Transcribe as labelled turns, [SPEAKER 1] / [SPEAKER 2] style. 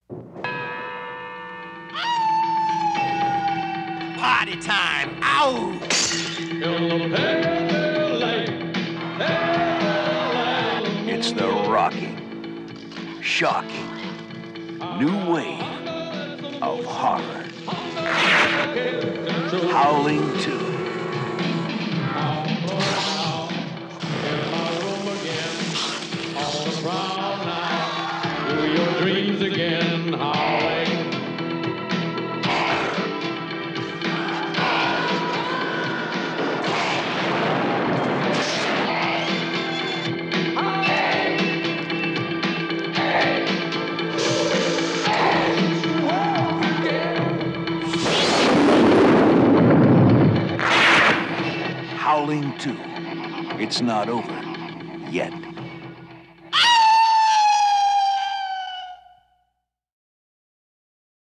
[SPEAKER 1] Party time! Ow! It's the rocking, shocking, new wave of horror. Howling 2.
[SPEAKER 2] Your dreams again, howling.
[SPEAKER 1] Howling 2. It's not over yet.